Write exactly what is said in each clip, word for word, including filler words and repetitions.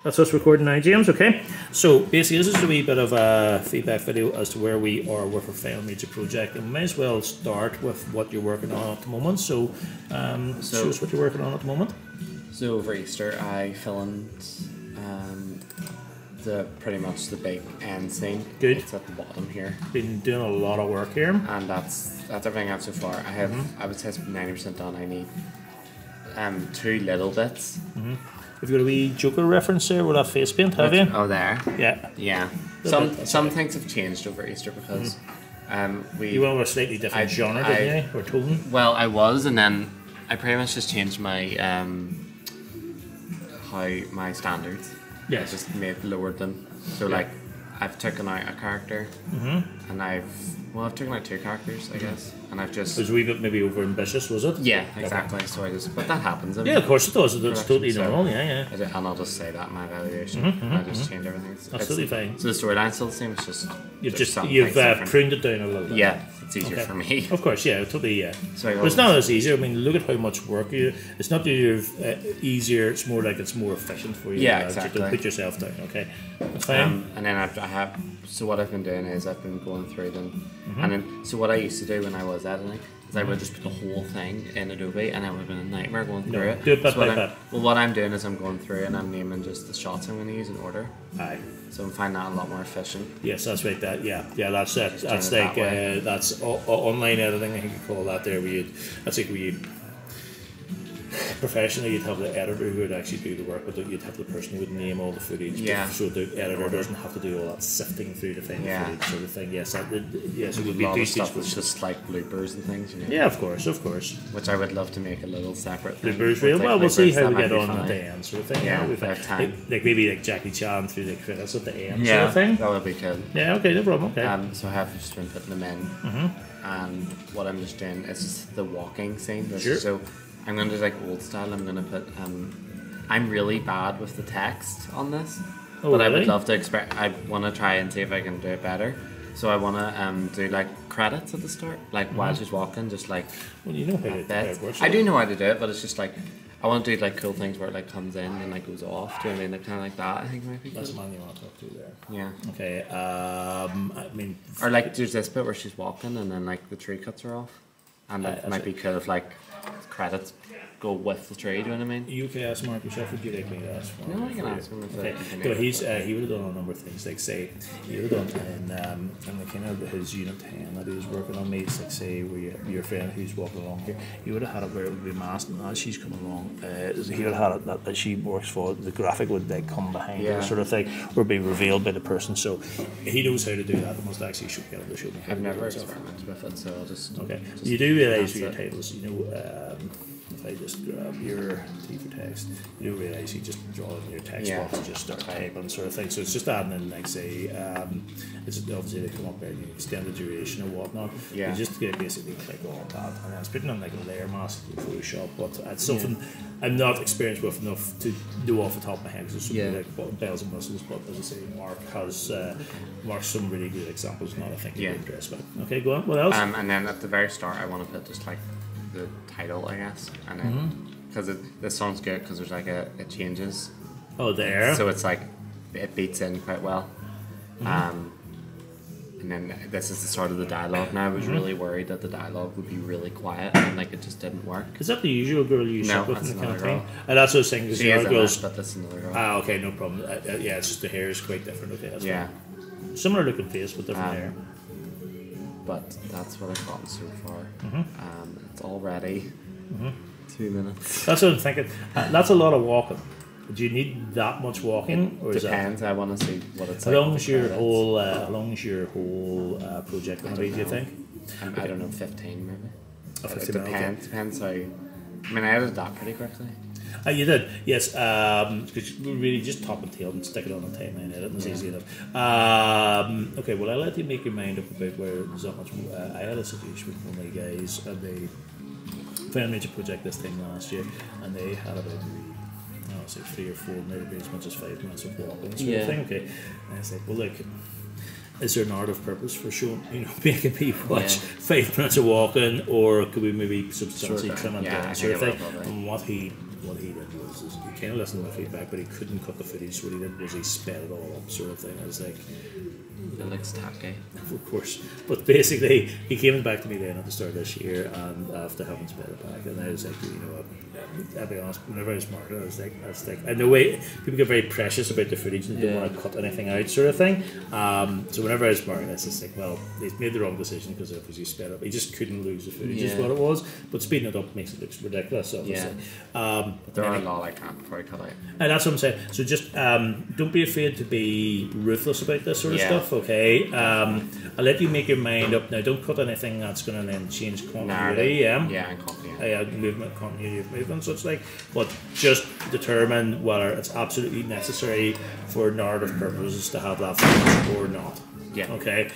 That's us recording now, James, okay? So basically this is a wee bit of a feedback video as to where we are with our Final Major project, and we may as well start with what you're working on at the moment. So, um, so show us what you're working on at the moment. So over Easter I filmed um, the pretty much the big end scene. Good. It's at the bottom here. Been doing a lot of work here. And that's that's everything I have so far. I have mm-hmm. I would say it's ninety percent done. I need um, two little bits. Mm-hmm. Have you got a wee Joker reference there with that face paint, have you? Oh, there? Yeah. Yeah. Some some things have changed over Easter because mm-hmm. um, we... You went with a slightly different I, genre, I, didn't you? Or tone? Well, I was, and then I pretty much just changed my... Um, how my standards. Yes. I just made lowered them. So, yeah. like, I've taken out a character, mm-hmm. and I've... Well, I've taken out two characters, I guess, and I've just... It was a wee bit maybe over ambitious, was it? Yeah, exactly. Okay. So I just... But that happens. I mean, yeah, of course it does. It's totally normal, so yeah, yeah. I just, and I'll just say that in my evaluation. Mm-hmm, mm-hmm, I just mm-hmm. change everything. It's, absolutely it's, fine. So the storyline's still the same, it's just... You've just... You've uh, pruned it down a little bit. Yeah, it's easier okay. for me. Of course, yeah, totally, yeah. So but it's not as easier. I mean, look at how much work you... It's not that you're uh, easier, it's more like it's more efficient for you. Yeah, uh, exactly. To put yourself down, okay? That's fine. Um, and then I've, I have... So what I've been doing is I've been going through them, mm-hmm. and then so what I used to do when I was editing is mm-hmm. I would just put the whole thing in Adobe, and it would have been a nightmare going through no, it. Do it bit so by what bit. Well, what I'm doing is I'm going through and I'm naming just the shots I'm going to use in order. Aye. So I'm finding that a lot more efficient. Yes, that's right. That yeah, yeah. That's it. That's like that uh, that's o- o- online editing. I think you call that there. Where you that's like where you. Professionally, you'd have the editor who would actually do the work, but you'd have the person who would name all the footage. Yeah. So the editor doesn't have to do all that sifting through the thing, yeah. footage sort of thing. Yes, that, yes, it would a be lot two of stuff stages. It's just like bloopers and things. You know? Yeah, of course, of course. Which I would love to make a little separate thing. Bloopers reel. Well, we'll see how we get on at the end, sort of thing. Yeah, yeah we have time. Like, like maybe like Jackie Chan through the credits at the end, yeah, sort of thing. that would be cool. Yeah, okay, no problem. Okay. Um, so I have just been putting them in, mm-hmm. and what I'm just doing is just the walking scene. Sure. So I'm going to do like old style. I'm going to put. Um, I'm really bad with the text on this, oh, but really? I would love to exper- I want to try and see if I can do it better. So I want to um, do like credits at the start, like mm-hmm. while she's walking, just like. Well, you know how, to, how it works. I do know how to do it, but it's just like I want to do like cool things where it like comes in and like goes off. Do you know what I mean? Like kind of like that. I think might be. That's cool. the man you want to talk to there. Yeah. Okay. Um, I mean. Or like there's this bit where she's walking and then like the tree cuts her off, and it uh, might be cool if like credits go with the tree. Do you know what I mean? You can ask Mark yourself. Would you like me to ask? No, I can ask him. If okay. So he's uh, he would have done a number of things. Like say he would have done in um, in the kind of his unit ten that he was working on. Maybe like say where you, your friend who's walking along here, he would have had it where it would be masked, and as she's coming along, uh, he would have had it that, that she works for. The graphic would like come behind yeah. her, sort of thing, or be revealed by the person. So he knows how to do that. He must actually should get him to show me. I've never experimented with it, so I'll just okay. Just you do realise with your titles, you know. Um, If I just grab your T for text, you do realise you just draw it in your text yeah. box and just start typing sort of thing. So it's just adding in, like, say, um, it's obviously they come up there and you extend the duration or whatnot. Yeah. You just get basically click on that, and then it's putting on like a layer mask in Photoshop. But it's something yeah. I'm not experienced with enough to do off the top of my head because it's something yeah. like bells and whistles. But as I say, Mark has uh, Mark's some really good examples. Not I think you're interested in. Okay, go on. What else? Um, and then at the very start, I want to put just like the title, I guess, and then. Mm-hmm. Because this song's good because there's like a it changes. Oh, there. So it's like it beats in quite well. Mm-hmm. Um, and then this is the start of the dialogue. Now I was mm-hmm. really worried that the dialogue would be really quiet and like it just didn't work. Is that the usual girl you no, shop with that's in the kind of girl. thing? And that's what I was saying. She is in it, but that's another girl. Ah, okay, no problem. Uh, uh, yeah, it's just the hair is quite different. Okay, that's yeah. Fine. Similar looking face but different um, hair. But that's what I've gotten so far. Mm-hmm. Um, it's all ready. Mm-hmm. Two minutes. That's what I'm thinking. Uh, that's a lot of walking. Do you need that much walking, or it is depends. That, I want to see what it's how like. Long as your whole, uh, how long is your whole uh, project going to be? Do you think? Um, okay. I don't know, fifteen maybe. Oh, it fifteen, depends. okay. Depends how. I mean, I edited that pretty quickly. Uh, you did, yes. Um, because we really just top and tail and stick it on the timeline edit. It's yeah. easy enough. Um, okay, well, I'll let you make your mind up about where there's not much. Uh, I had a situation with one of my guys, and they Final Major project this time last year, and they had about I don't know, say three or four, maybe as much as five minutes of walking. Sort yeah. of thing. Okay, and I said, well, look. Is there a narrative purpose for showing, you know, making people watch yeah. five minutes of walking, or could we maybe substantially sure, trim it yeah, down, sort of thing? Probably. And what he what he did was, is he kind of listened to my feedback, but he couldn't cut the footage. So what he did was he sped it all up, sort of thing. I was like, It looks tacky. of course. But basically, he came back to me then at the start of this year, and after having sped it back, and I was like, you know what? I'll be honest. Whenever I was marketing, I was like, I was like, and the way people get very precious about the footage and they Yeah. don't want to cut anything out, sort of thing. Um, so whenever I was marketing, I was just like, well, he's made the wrong decision because obviously he sped up. He just couldn't lose the footage, is Yeah. what it was. But speeding it up makes it look ridiculous, obviously. Um, There are a and lot I can't before I cut out. and that's what I'm saying. So just um, don't be afraid to be ruthless about this sort of Yeah. stuff, okay? Um, I'll let you make your mind up now. Don't cut anything that's going to then change continuity, Narrative. yeah? Yeah, and continuity. Uh, movement, continuity of movement, such like, but just determine whether it's absolutely necessary for narrative purposes to have that footage or not. Yeah. Okay.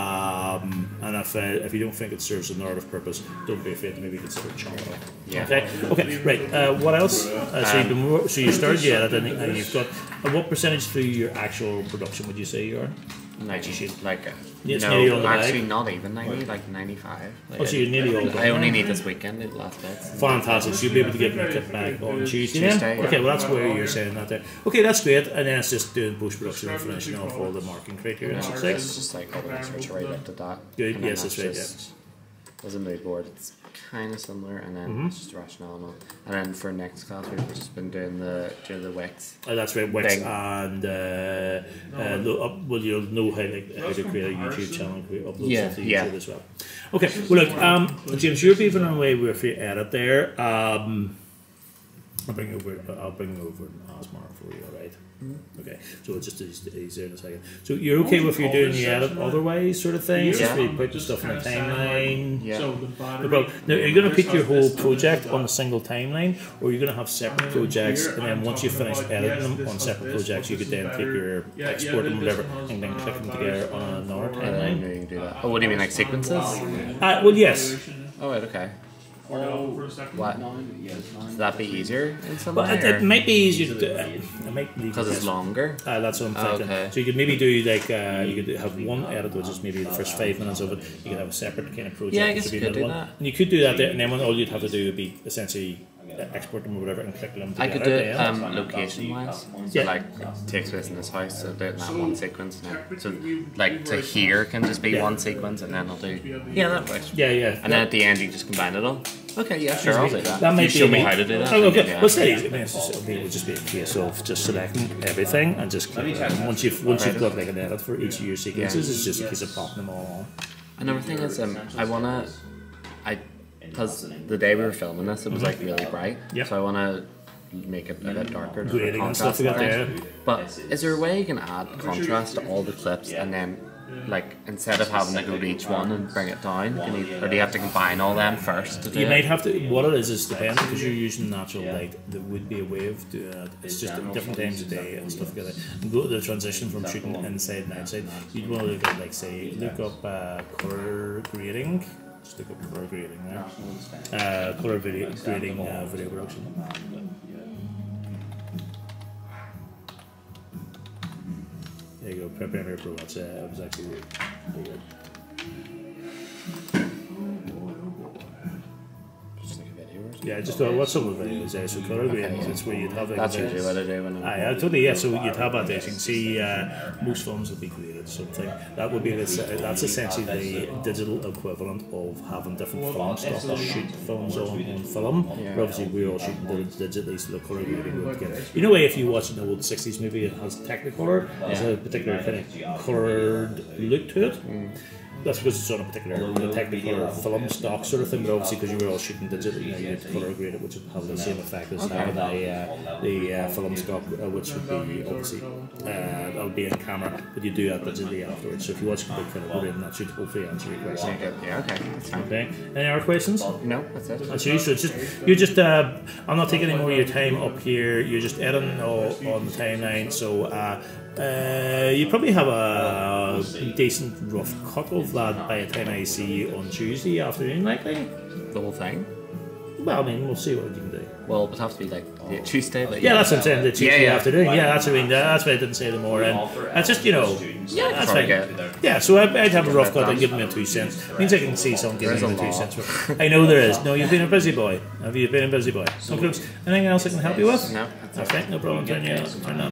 Um, and if uh, if you don't think it serves a narrative purpose, don't be afraid to maybe consider chopping it. Yeah. Okay. Okay. Right. Uh, what else? Uh, so you've been wor- so you started your edit, and, and you've got uh, what percentage through your actual production would you say you are? ninety, like, uh, Yeah, it's nearly on no, the actually bag. not even ninety, like ninety-five. Like, Oh, so you're nearly all done I only now? need this weekend, the last bits. Fantastic. So you'll be able to get your kit back on Tuesday. then? Tuesday, yeah. Okay, well that's where you're saying that there. Okay, that's great. And then it's just doing post production and finishing off all the marking criteria and No, such it's like. just like all the research I looked at that. Good, And then yes, that's right, just- There's a mood board. It's kind of similar, and then Mm-hmm. it's just rationale and all. And then for next class, we've just been doing the doing the Wix. Uh, that's right, Wix Big. and uh, uh, lo- up, well, you'll know how, like, how to create a YouTube channel and create, upload Yeah, stuff to YouTube yeah. as well. Okay, well look, um, James, you're beaving away with your edit there. Um, I'll bring over. I'll bring over Asmar for you, all right? Okay, so it's just eas- easier in a second. So you're okay with you doing the edit otherwise, sort of thing? Just Yeah. really putting stuff in the timeline. Yeah. No problem. Now, are you going to put your whole project on a single timeline, or are you going to have separate projects, and then once you finish editing them on separate projects, you could then take your export them, whatever, and then click them together on another And then timeline? you can do that. Oh, what do you mean, like sequences? Uh, well, yes. Oh, right, okay. What? Would that be easier in some But way? it, it might be easier to do. It might be Because it's longer. Uh, that's what I'm thinking. Okay. So you could maybe do like uh, you could have one edit, which is maybe the first five minutes of it. You could have a separate kind of project. Yeah, I which guess would be you could another do one. that. And you could do that there, and then all you'd have to do would be essentially export them or whatever and click them I together. could do it then. um, location wise. So Yeah. like it takes place in this house, so do it in that one sequence. And then, so like to here can just be Yeah. one sequence, and then I'll do. Yeah, that works. yeah, yeah. And then at the end you just combine it all. Okay, yeah, sure, I'll do that. That might you be show me more- how to do that. Oh, okay. Yeah. Well, it's not easy. I mean, it's just, I mean, it would just be a case of just selecting everything and just click it. And once you've once you've got like an edit for each of your sequences, it's just a case of popping them all on. Another thing is, um, I wanna, I, because the day we were filming this, it was like really bright. Yep. So I wanna make it a bit darker. to Grading and contrast stuff we got things. there. But is there a way you can add contrast to all the clips and then, like, instead of having to go to each one and bring it down, can you, or do you have to combine all them first to do You it? might have to. What it is is depending because you're using natural light. There would be a way of doing it. It's just at different times of day and stuff like that. And go to the transition from shooting inside and outside. You'd want to look at, like, say, look up uh, color grading. Just look up color grading there. Uh, color video grading uh, video production. There you go. Premiere Pro. That's uh, it was actually really good. Just like a video or something? Yeah, just uh, what's some of the videos there? So color grading, Okay, yeah. it's where you'd have like That's a- usually what I do when I'm. Aye, I totally, yeah. So you'd have that there. So you can see uh, most films will be graded. Something that would be this. Uh, that's essentially the digital equivalent of having different film stock to shoot films on, on film. Yeah. But obviously, we're all shooting dig- digitally, so the color grading would get. You know, if you watch an old sixties movie, it has Technicolor. It has a particular kind of coloured look to it. That's because it's on a particular Technicolor film stock sort of thing, but obviously because you were all shooting digitally, you know, you had to colour grade it, which would have the same effect as having the, uh, the uh, film stock, uh, which would be obviously, uh, that would be in camera, but you do that digitally afterwards. So if you watch a big color grading, that should hopefully answer your question. Yeah, okay, that's fine. Okay, any other questions? No, that's it. That's you. So it's just you're just. Uh, I'm not taking any more of your time up here. You're just editing all on the timeline. So uh, uh, you probably have a decent rough cut of that by the time I see you on Tuesday afternoon, likely. The whole thing? Well, I mean, we'll see what we can do. Well, it would have to be like the Tuesday. But Yeah, that's what I'm saying. The Tuesday Yeah, yeah. afternoon. Yeah, that's what I mean. That's why I didn't say the more. And that's just, you know. Yeah, that's Probably fine. get- Yeah, so I- I'd have a rough cut and give me a two cents. Means I can see someone giving There's me a two law. cents. For, I know there is. No, you've been a busy boy. Have you been a busy boy? No, Crooks. Anything else I can help you with? No, that's Okay, no problem. Turn you turn that.